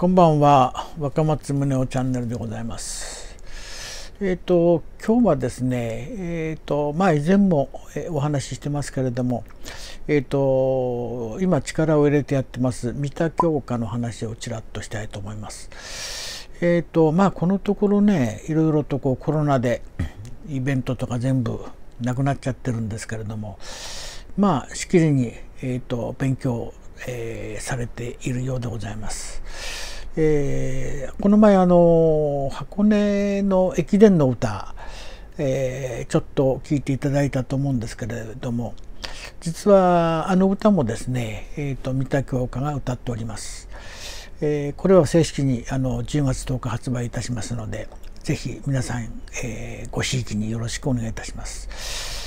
こんばんは、若松宗男チャンネルでございます。今日はですね、以前もお話ししてますけれども、今力を入れてやってます三田教科の話をちらっとしたいと思います。このところね、いろいろとコロナでイベントとか全部なくなっちゃってるんですけれども、しきりに勉強されているようでございます。この前箱根の駅伝の歌、ちょっと聞いていただいたと思うんですけれども、実はあの歌もですね、三田教科が歌っております。これは正式に10月10日発売いたしますので、ぜひ皆さん、ごひいきによろしくお願いいたします。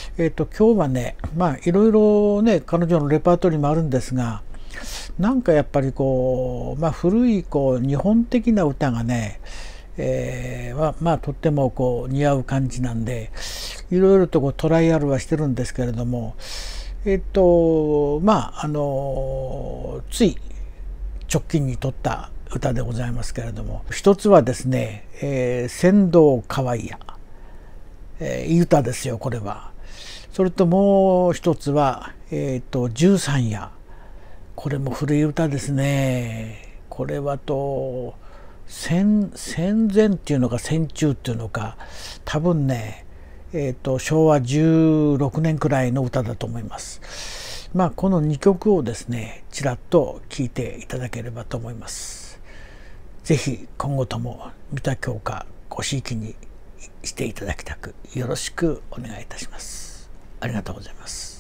今日はね、いろいろね、彼女のレパートリーもあるんですが、なんかやっぱり古い日本的な歌がね、とっても似合う感じなんで、いろいろとトライアルはしてるんですけれども、つい直近に撮った歌でございますけれども、一つはですね「船頭河合や」いい歌ですよこれは。それともう一つは十三夜、これも古い歌ですね。これは戦前っていうのか戦中っていうのか、多分ね、昭和16年くらいの歌だと思います。この2曲をですねちらっと聴いていただければと思います。ぜひ今後とも三田教科ごひいきにしていただきたく、よろしくお願いいたします。ありがとうございます。